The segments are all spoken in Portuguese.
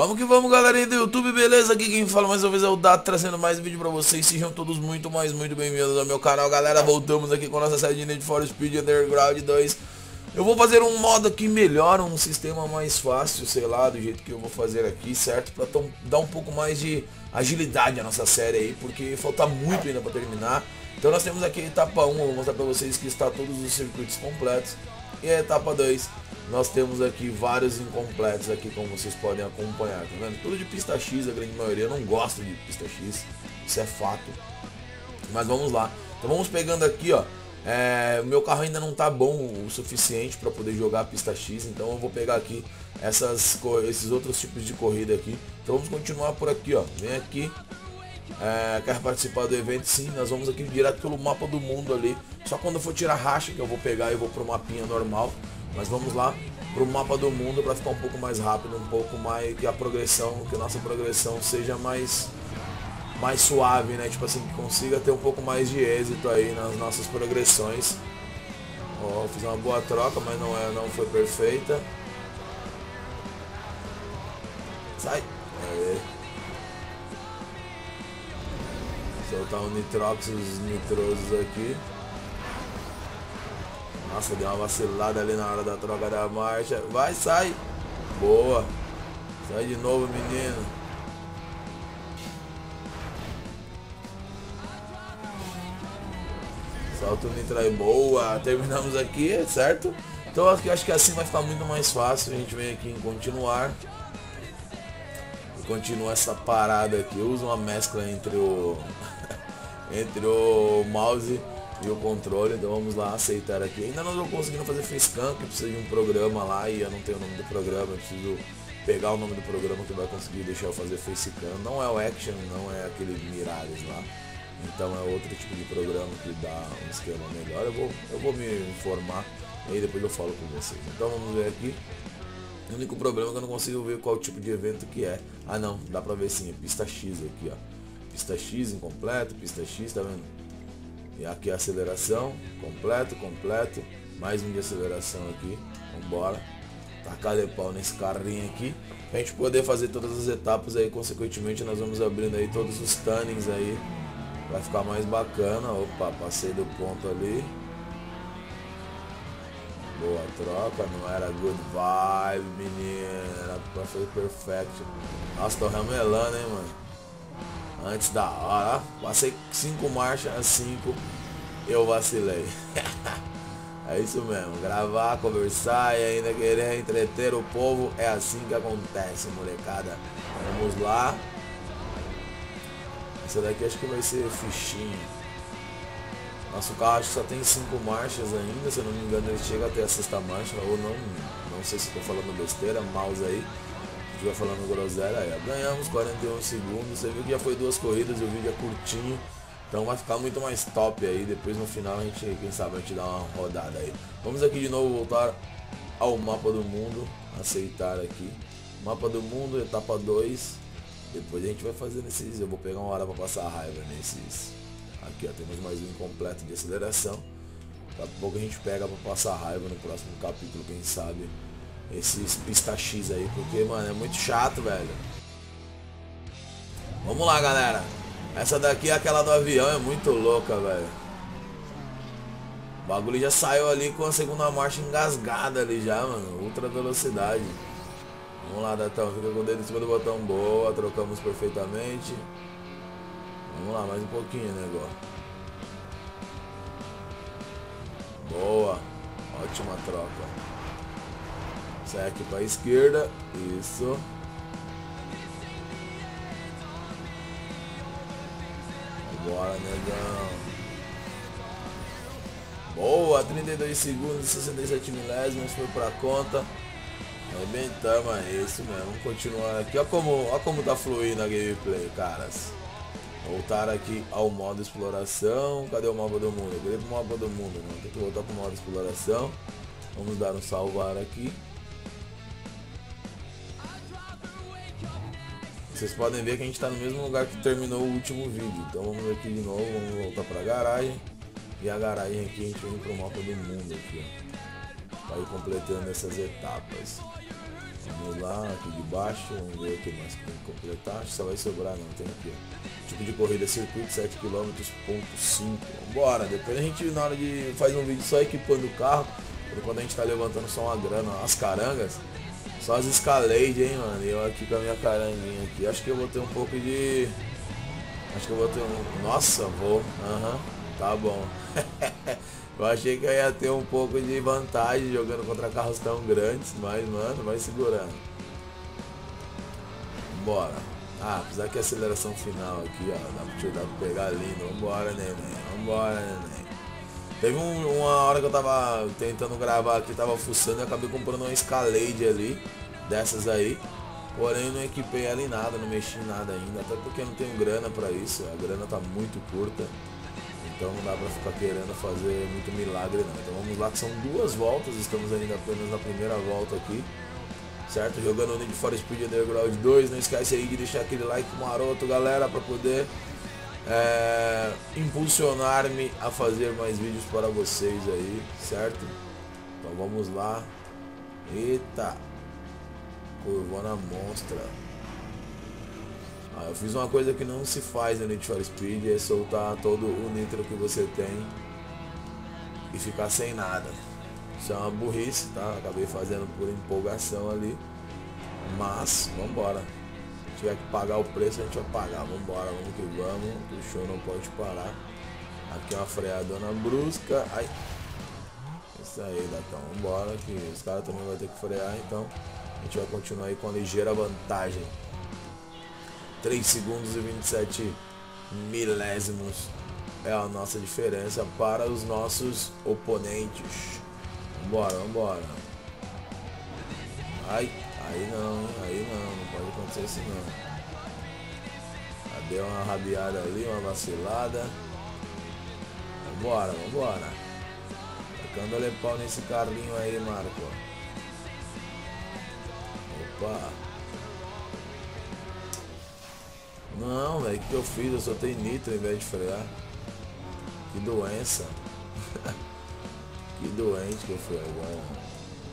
Vamos que vamos, galerinha do YouTube, beleza? Aqui quem fala mais uma vez é o Dato, trazendo mais um vídeo pra vocês. Sejam todos muito bem-vindos ao meu canal, galera. Voltamos aqui com a nossa série de Need for Speed Underground 2. Eu vou fazer um modo aqui melhor, um sistema mais fácil, sei lá, do jeito que eu vou fazer aqui, certo? Pra dar um pouco mais de agilidade à nossa série aí, porque falta muito ainda pra terminar. Então nós temos aqui a etapa 1, eu vou mostrar pra vocês que está todos os circuitos completos. E a etapa 2, nós temos aqui vários incompletos aqui, como vocês podem acompanhar, tá vendo? Tudo de pista X, a grande maioria. Eu não gosto de pista X, isso é fato. Mas vamos lá. Então vamos pegando aqui, ó. O meu carro ainda não tá bom o suficiente para poder jogar a pista X, então eu vou pegar aqui esses outros tipos de corrida aqui. Então vamos continuar por aqui, ó. Vem aqui. Quer participar do evento? Sim, nós vamos aqui direto pelo mapa do mundo ali. Só quando eu for tirar racha que eu vou pegar e vou pro mapinha normal. Mas vamos lá pro mapa do mundo para ficar um pouco mais rápido, um pouco mais que a nossa progressão seja mais suave, né? Tipo assim, que consiga ter um pouco mais de êxito aí nas nossas progressões. Ó, fiz uma boa troca, mas não foi perfeita. Sai. Aê. Soltar um nitrox, os nitrosos aqui. Nossa, deu uma vacilada ali na hora da troca da marcha. Vai, sai. Boa. Sai de novo, menino. Solta o nitro aí. Boa. Terminamos aqui, certo? Então acho que assim vai ficar muito mais fácil. A gente vem aqui em continuar. E continua essa parada aqui. Eu uso uma mescla entre o mouse e o controle. Então vamos lá, aceitar aqui. Ainda não estou conseguindo fazer facecam, que precisa de um programa lá e eu não tenho o nome do programa. Eu preciso pegar o nome do programa que vai conseguir deixar eu fazer facecam. Não é o Action, não é aquele Mirage lá. Então é outro tipo de programa que dá um esquema melhor. Eu vou me informar e aí depois eu falo com vocês. Então vamos ver aqui. O único problema é que eu não consigo ver qual tipo de evento que é. Ah não, dá pra ver sim, é pista X aqui, ó. Pista X incompleto, pista X, tá vendo? E aqui a aceleração, completo. Mais um de aceleração aqui. Vambora. Tacar de pau nesse carrinho aqui. Pra gente poder fazer todas as etapas aí, consequentemente nós vamos abrindo aí todos os tunnings aí. Vai ficar mais bacana. Opa, passei do ponto ali. Boa troca, não era good vibe, menino. Era pra fazer perfect. Nossa, tô ramelando, hein, mano. Antes da hora, passei 5 marchas, a 5 eu vacilei. É isso mesmo, gravar, conversar e ainda querer entreter o povo, é assim que acontece, molecada. Vamos lá. Essa daqui acho que vai ser fichinha. Nosso carro acho que só tem 5 marchas ainda, se eu não me engano ele chega até a 6ª marcha, ou não sei se estou falando besteira, mouse aí. Vai falando groselha aí, ó. Ganhamos 41 segundos, você viu que já foi 2 corridas e o vídeo é curtinho, então vai ficar muito mais top aí, depois no final a gente, quem sabe, a gente dá uma rodada aí. Vamos aqui de novo voltar ao mapa do mundo, aceitar aqui, mapa do mundo, etapa 2, depois a gente vai fazer nesses, eu vou pegar uma hora para passar a raiva nesses, aqui ó, temos mais um incompleto de aceleração, daqui a pouco a gente pega para passar a raiva no próximo capítulo, quem sabe. Esses pista X aí, porque, mano, é muito chato, velho. Vamos lá, galera. Essa daqui é aquela do avião, é muito louca, velho. O bagulho já saiu ali com a 2ª marcha engasgada ali já, mano. Ultra velocidade. Vamos lá, Datão. Fica com o dedo em cima do botão. Boa, trocamos perfeitamente. Vamos lá, mais um pouquinho, negócio. Boa. Ótima troca. Sai aqui para a esquerda, isso. Bora, negão. Boa, 32 segundos e 67 milésimos, foi pra conta. Arrebentamos, é isso mesmo. Vamos continuar aqui. Olha como tá fluindo a gameplay, caras. Voltar aqui ao modo exploração. Cadê o mapa do mundo? Eu queria pro mapa do mundo, não. Tem que voltar pro modo exploração. Vamos dar um salvar aqui. Vocês podem ver que a gente está no mesmo lugar que terminou o último vídeo. Então vamos aqui de novo, vamos voltar para a garagem. E a garagem aqui a gente vem para o mapa do mundo aqui, ó. Vai completando essas etapas. Vamos lá, aqui de baixo, vamos ver o que mais que tem que completar. Acho que só vai sobrar, não, tem aqui, ó. Tipo de corrida, circuito 7 km, ponto 5. Vambora, depois a gente na hora de faz um vídeo só equipando o carro. Quando a gente tá levantando só uma grana, as carangas. Só as Escalade, hein, mano. E eu aqui com a minha caranguinha aqui. Acho que eu vou ter um pouco de... Acho que eu vou ter um... Nossa, vou. Aham, tá bom. Eu achei que eu ia ter um pouco de vantagem jogando contra carros tão grandes. Mas, mano, vai segurando. Bora. Ah, apesar que a aceleração final aqui, ó. Dá pra pegar lindo. Vambora, neném. Vambora, neném. Teve uma hora que eu tava tentando gravar aqui, tava fuçando e acabei comprando uma Escalade ali, dessas aí. Porém não equipei ela em nada, não mexi em nada ainda, até porque eu não tenho grana pra isso, a grana tá muito curta. Então não dá pra ficar querendo fazer muito milagre não. Então vamos lá que são 2 voltas, estamos ainda apenas na primeira volta aqui. Certo? Jogando o Need for Speed Underground 2, não esquece aí de deixar aquele like maroto, galera, pra poder... impulsionar-me a fazer mais vídeos para vocês aí, certo? Então vamos lá. Eita, curvona monstra. Eu fiz uma coisa que não se faz no Need for Speed, é soltar todo o nitro que você tem e ficar sem nada. Isso é uma burrice, tá? Acabei fazendo por empolgação ali, mas vambora. Se tiver que pagar o preço, a gente vai pagar. Vambora, vamos que vamos, que o show não pode parar. Aqui é uma freadona brusca. Ai. Isso aí, Datão. Vambora, que os caras também vão ter que frear, então a gente vai continuar aí com a ligeira vantagem. 3 segundos e 27 milésimos é a nossa diferença para os nossos oponentes. Vambora, vambora. Ai. Aí não pode acontecer isso não. Deu uma rabiada ali, uma vacilada. Vambora, vambora. Tacando a pau nesse carrinho aí, Marco. Opa. Não, velho, o que eu fiz? Eu soltei nitro em vez de frear. Que doença. Que doente que eu fui agora.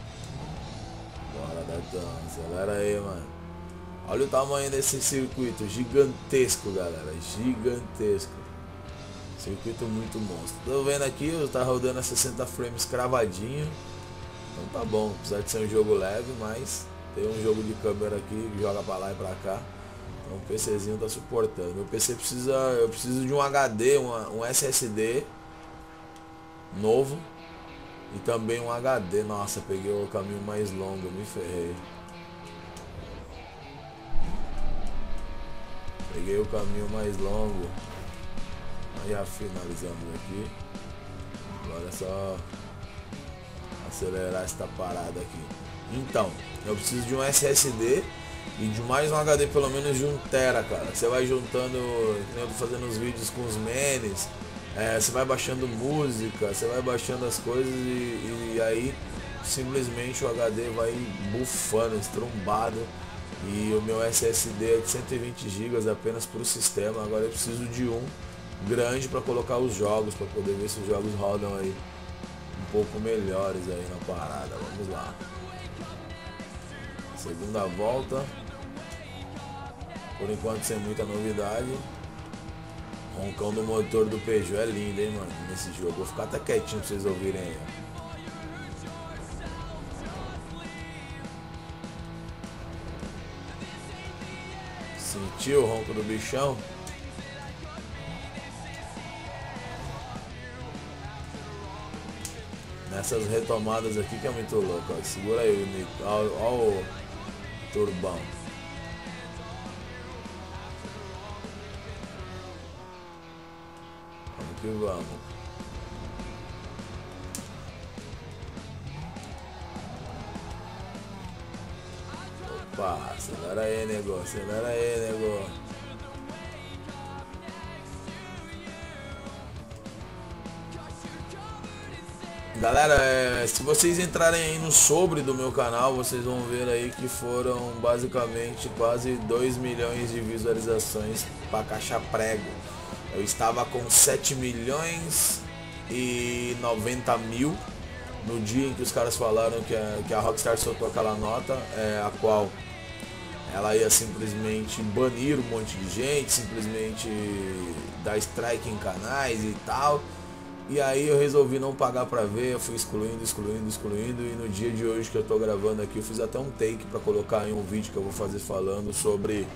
Bora, Datão, acelera aí, mano. Olha o tamanho desse circuito, gigantesco, galera, gigantesco. Circuito muito monstro. Tô vendo aqui, eu tá rodando a 60 frames cravadinho. Então tá bom, apesar de ser um jogo leve, mas tem um jogo de câmera aqui que joga pra lá e pra cá. Então o PCzinho tá suportando. Meu PC precisa, eu preciso de um HD, um SSD novo. E também um HD. Nossa, peguei o caminho mais longo, me ferrei. Peguei o caminho mais longo. Aí já finalizamos aqui. Agora é só acelerar essa parada aqui. Então, eu preciso de um SSD e de mais um HD pelo menos de 1 TB, cara. Você vai juntando, eu tô fazendo os vídeos com os menes. Você vai baixando música, você vai baixando as coisas e aí simplesmente o HD vai bufando, estrombado. E o meu SSD é de 120 GB apenas para o sistema. Agora eu preciso de um grande para colocar os jogos, para poder ver se os jogos rodam aí um pouco melhores aí na parada. Vamos lá. Segunda volta. Por enquanto sem muita novidade. Roncão do motor do Peugeot é lindo, hein, mano, nesse jogo. Vou ficar até quietinho pra vocês ouvirem aí, ó. Sentiu o ronco do bichão? Nessas retomadas aqui que é muito louco, ó. Segura aí o Nico. Ó o turbão. Que vamos. Opa, acelera aí, nego, acelera aí, nego. Galera, se vocês entrarem aí no sobre do meu canal, vocês vão ver aí que foram basicamente quase 2 milhões de visualizações para caixa prego. Eu estava com 7 milhões e 90 mil no dia em que os caras falaram que a Rockstar soltou aquela nota, a qual ela ia simplesmente banir um monte de gente, simplesmente dar strike em canais e tal. E aí eu resolvi não pagar pra ver, eu fui excluindo, e no dia de hoje que eu tô gravando aqui, eu fiz até um take pra colocar em um vídeo que eu vou fazer falando sobre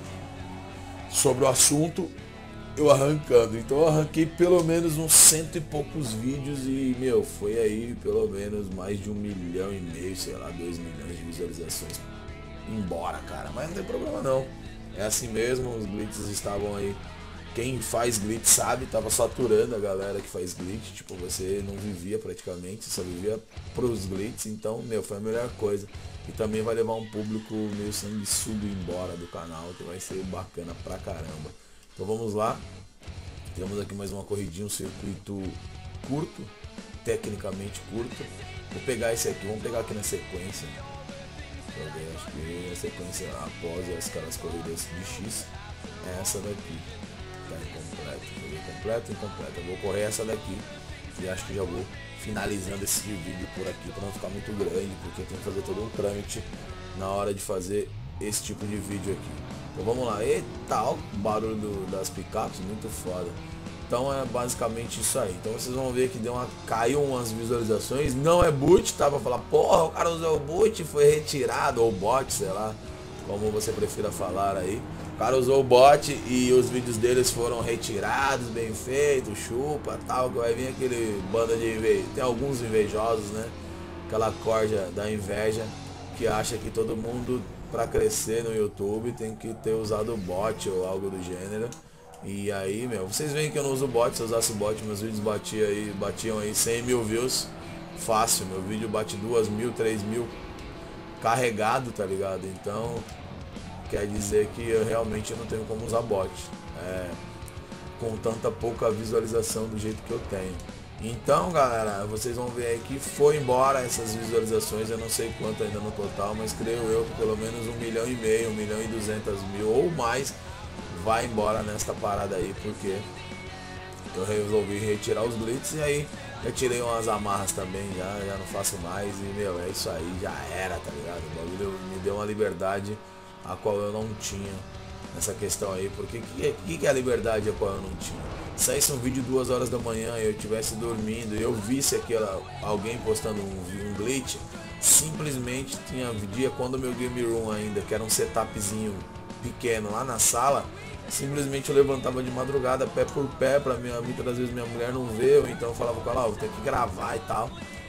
o assunto, eu arrancando. Então eu arranquei pelo menos uns 100 e poucos vídeos e, meu, foi aí pelo menos mais de 1,5 milhão, sei lá, 2 milhões de visualizações embora, cara. Mas não tem problema não, é assim mesmo, os glitches estavam aí. Quem faz glitch sabe, tava saturando a galera que faz glitch, tipo, você não vivia praticamente, só vivia pros glitches, então, meu, foi a melhor coisa. E também vai levar um público meio sanguessudo embora do canal, que vai ser bacana pra caramba. Então vamos lá, temos aqui mais uma corridinha, um circuito curto, tecnicamente curto. Vou pegar esse aqui, vamos pegar aqui na sequência. Acho que a sequência após aquelas corridas de X é essa daqui. Tá incompleto, incompleto. Eu vou correr essa daqui e acho que já vou finalizando esse vídeo por aqui para não ficar muito grande, porque tem que fazer todo um trâmite na hora de fazer esse tipo de vídeo aqui. Então vamos lá, e tal, barulho das picapes, muito foda. Então é basicamente isso aí. Então vocês vão ver que caiu umas visualizações. Não é boot, tá? Pra falar, porra, o cara usou o boot, foi retirado, ou bot, sei lá, como você prefira falar aí. O cara usou o bot e os vídeos deles foram retirados, bem feitos, chupa, tal, que vai vir aquele banda de inveja. Tem alguns invejosos, né? Aquela corja da inveja que acha que todo mundo, pra crescer no YouTube, tem que ter usado bot ou algo do gênero. E aí, meu, vocês veem que eu não uso bot. Se eu usasse bot, meus vídeos batiam aí 100 mil views fácil. Meu vídeo bate 2.000, 3.000 carregado, tá ligado? Então quer dizer que eu realmente não tenho como usar bot com tanta pouca visualização do jeito que eu tenho. Então, galera, vocês vão ver aí que foi embora essas visualizações. Eu não sei quanto ainda no total, mas creio eu que pelo menos 1,5 milhão, 1.200.000 ou mais vai embora nesta parada aí, porque eu resolvi retirar os glitches. E aí eu tirei umas amarras também, já não faço mais. E, meu, é isso aí, já era, tá ligado? O bagulho me deu uma liberdade a qual eu não tinha nessa questão aí. Porque que é a liberdade a qual eu não tinha? Saísse um vídeo 2 horas da manhã e eu estivesse dormindo e eu visse alguém postando um glitch, simplesmente tinha dia quando o meu game room ainda, que era um setupzinho pequeno lá na sala, simplesmente eu levantava de madrugada, pé por pé, muitas das vezes minha mulher não vê, ou então eu falava com ela, vou ter que gravar e tal.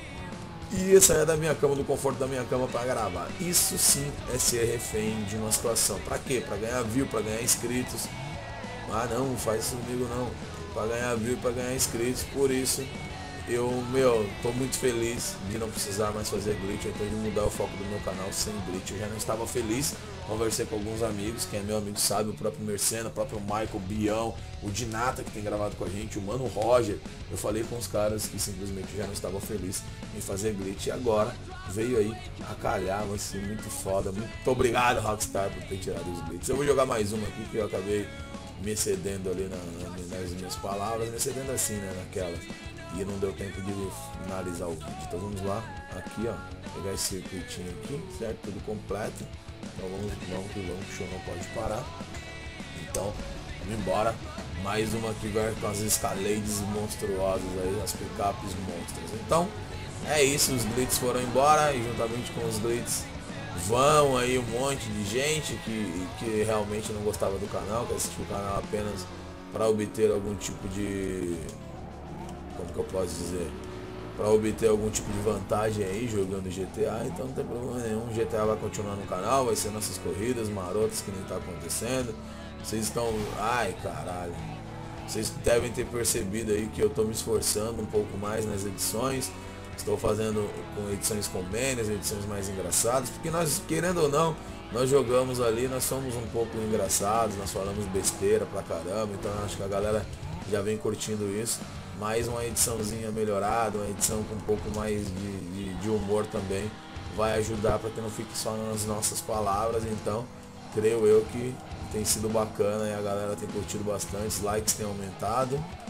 E sair da minha cama, do conforto da minha cama para gravar. Isso sim é ser refém de uma situação. Pra quê? Pra ganhar view, pra ganhar inscritos. Ah não faz isso comigo não. Pra ganhar view, pra ganhar inscritos. Por isso eu, tô muito feliz de não precisar mais fazer glitch. Eu tenho de mudar o foco do meu canal sem glitch. Eu já não estava feliz. Conversei com alguns amigos, quem é meu amigo sabe, o próprio Mercena, o próprio Michael, o Bião, o Dinata que tem gravado com a gente, o Mano Roger. Eu falei com os caras que simplesmente já não estavam felizes em fazer glitch. E agora veio aí a calhar, vai ser muito foda. Muito obrigado, Rockstar, por ter tirado os glitches. Eu vou jogar mais uma aqui que eu acabei me excedendo ali nas minhas palavras, me excedendo assim, né, naquela. E não deu tempo de finalizar o vídeo. Então vamos lá, aqui ó, pegar esse circuitinho aqui, certo? Tudo completo. Então vamos que o show não pode parar. Então, vamos embora. Mais uma aqui vai com as escalades monstruosas aí, as picapes monstros. Então, é isso, os glitches foram embora e juntamente com os glitches vão aí um monte de gente que realmente não gostava do canal, que assistiu o canal apenas para obter algum tipo de... como que eu posso dizer? Para obter algum tipo de vantagem aí jogando GTA. Então não tem problema nenhum, o GTA vai continuar no canal, vai ser nossas corridas marotas que nem tá acontecendo. Vocês estão... ai caralho, vocês devem ter percebido aí que eu tô me esforçando um pouco mais nas edições. Estou fazendo com edições com memes, edições mais engraçadas, porque nós, querendo ou não, nós jogamos ali, nós somos um pouco engraçados, nós falamos besteira pra caramba, então acho que a galera já vem curtindo isso. Mais uma ediçãozinha melhorada, uma edição com um pouco mais de humor também, vai ajudar para que não fique só nas nossas palavras. Então, creio eu que tem sido bacana e a galera tem curtido bastante, os likes têm aumentado.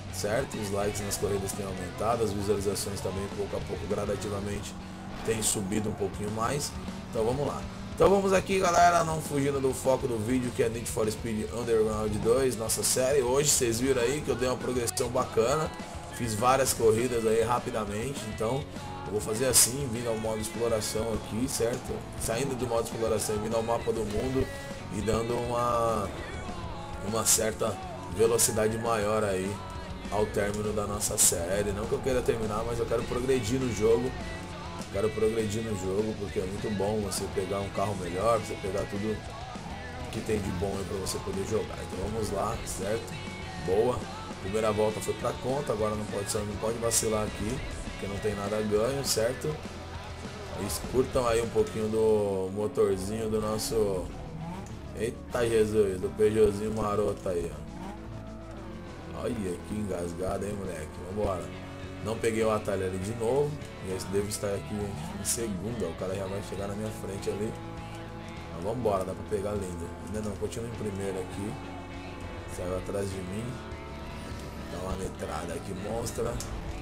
certo? Os likes nas corridas têm aumentado, as visualizações também pouco a pouco, gradativamente, têm subido um pouquinho mais. Então vamos lá. Então vamos aqui, galera, não fugindo do foco do vídeo, que é Need for Speed Underground 2, nossa série. Hoje vocês viram aí que eu dei uma progressão bacana, fiz várias corridas aí rapidamente, então eu vou fazer assim, vindo ao modo exploração aqui, certo? Saindo do modo exploração e vindo ao mapa do mundo e dando uma certa velocidade maior aí ao término da nossa série. Não que eu queira terminar, mas eu quero progredir no jogo. Porque é muito bom você pegar um carro melhor, você pegar tudo que tem de bom aí pra você poder jogar. Então vamos lá, certo? Boa. Primeira volta foi pra conta, agora não pode vacilar aqui, porque não tem nada a ganho, certo? Curtam aí um pouquinho do motorzinho do nosso... Eita Jesus, do Peugeotzinho maroto aí, ó. Olha que engasgado, hein, moleque? Vambora. Não peguei o atalho ali de novo. E esse devo estar aqui em segundo, ó. O cara já vai chegar na minha frente ali. Mas vambora, dá pra pegar lindo. Ainda não, continua em primeiro aqui. Saiu atrás de mim. Dá uma letrada aqui, monstra.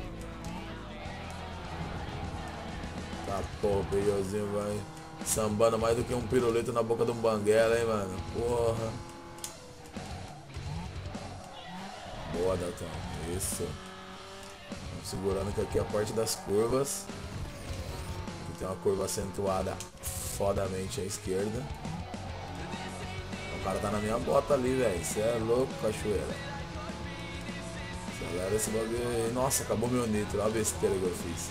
Tá, porra, o Peugeotzinho vai sambando mais do que um pirulito na boca de um banguela, hein, mano. Porra. Boa, Datão. Isso. Vamos segurando que aqui é a parte das curvas. Aqui tem uma curva acentuada fodamente à esquerda. O cara tá na minha bota ali, velho. Você é louco, cachoeira. Acelera esse bagulho aí. Nossa, acabou meu nitro. Olha a besteira que eu fiz.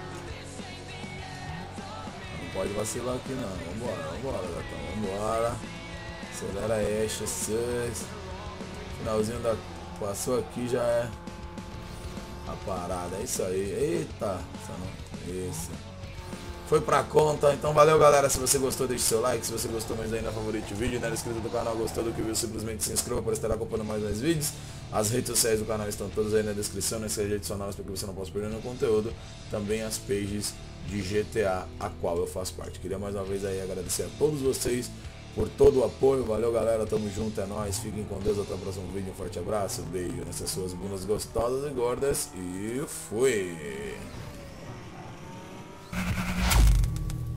Não pode vacilar aqui não. Vambora, Gatão. Vambora. Acelera aí, Jesus. Finalzinho da... Passou aqui, já é a parada. É isso aí. Eita. Isso. Foi pra conta. Então valeu, galera. Se você gostou, deixe seu like. Se você gostou mais ainda, favorite o vídeo. Não era inscrito do canal, gostou do que viu, simplesmente se inscreva para estar acompanhando mais vídeos. As redes sociais do canal estão todas aí na descrição. Não esqueça de adicioná-las para que você não possa perder nenhum conteúdo. Também as pages de GTA, a qual eu faço parte. Queria mais uma vez aí agradecer a todos vocês por todo o apoio. Valeu, galera, tamo junto, é nóis. Fiquem com Deus, até o próximo vídeo. Um forte abraço, beijo nessas suas bundas gostosas e gordas. E fui!